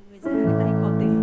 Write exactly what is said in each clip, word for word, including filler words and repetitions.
người giơ tay tỏ tình.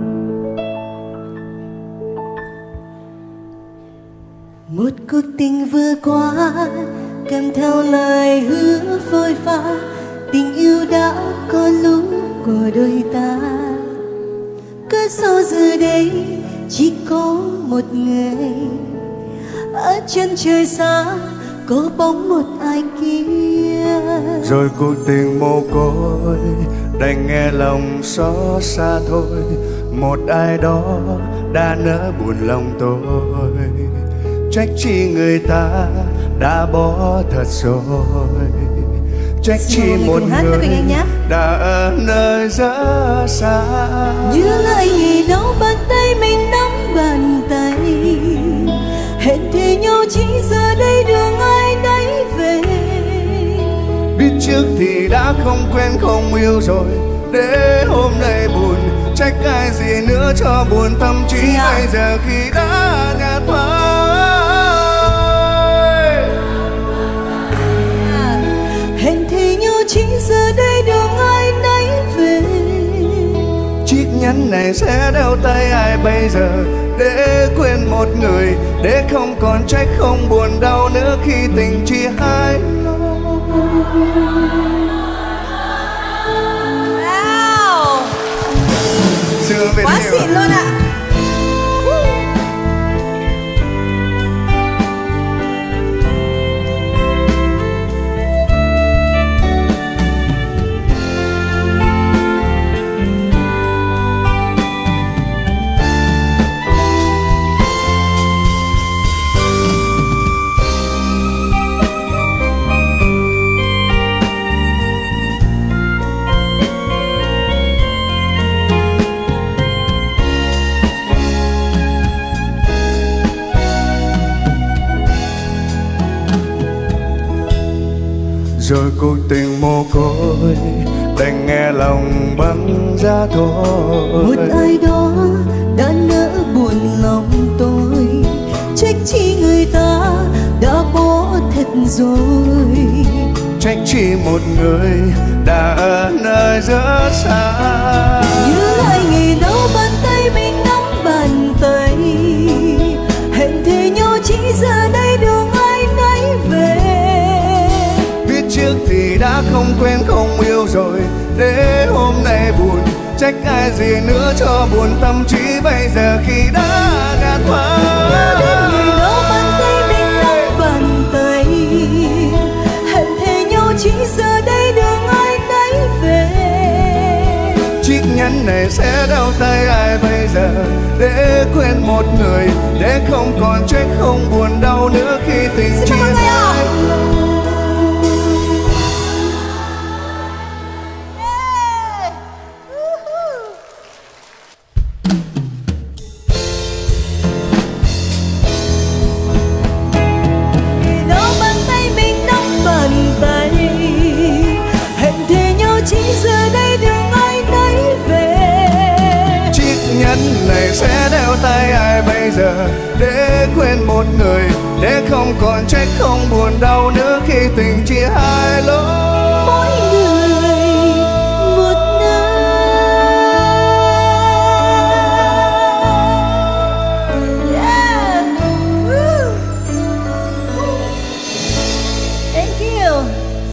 Một cuộc tình vừa qua kèm theo lời hứa phôi pha, tình yêu đã có lúc của đôi ta. Cớ sao giờ đây chỉ có một người, ở chân trời xa có bóng một ai kia. Rồi cuộc tình mồ côi đành nghe lòng xót xa thôi, một ai đó đã nỡ buồn lòng tôi. Trách chi người ta đã bỏ thật rồi, trách chi một người đã ở nơi rất xa. Như lại ngày đó bàn tay mình nắm bàn tay, hẹn thề nhau chỉ giờ đây đường ai nấy về. Biết trước thì đã không quen không yêu rồi, để hôm nay buồn trách ai gì nữa cho buồn tâm trí à? Bây giờ khi đã nhạt phai, à, hẹn thề nhau chỉ giờ đây đường ai nấy về. chiếc nhẫn này sẽ đeo tay ai bây giờ, để quên một người, để không còn trách không buồn đau nữa khi tình chia hai. Wow, quá xịn luôn ạ. Rồi cuộc tình mồ côi đành nghe lòng băng giá thôi. Một ai đó đã nỡ buồn lòng tôi, trách chi người ta đã bỏ thật rồi, trách chi một người đã ở nơi rất xa. như lại ngày đó bàn tay mình nắm bàn tay, hẹn thề nhau chỉ giờ đây đường ai nấy về. Trước thì đã không quen không yêu rồi, để hôm nay buồn trách ai gì nữa cho buồn tâm trí bây giờ khi đã ngạt phai. Nhớ đến ngày đó bàn tay mình nắm bàn tay, hẹn thề nhau chỉ giờ đây đường ai nấy về. Chiếc nhẫn này sẽ đau tay ai bây giờ, để quên một người, để không còn trách không buồn đau nữa khi tình chia hai. Này sẽ đeo tay ai bây giờ, để quên một người, để không còn trách không buồn đau nữa khi tình chia hai lối.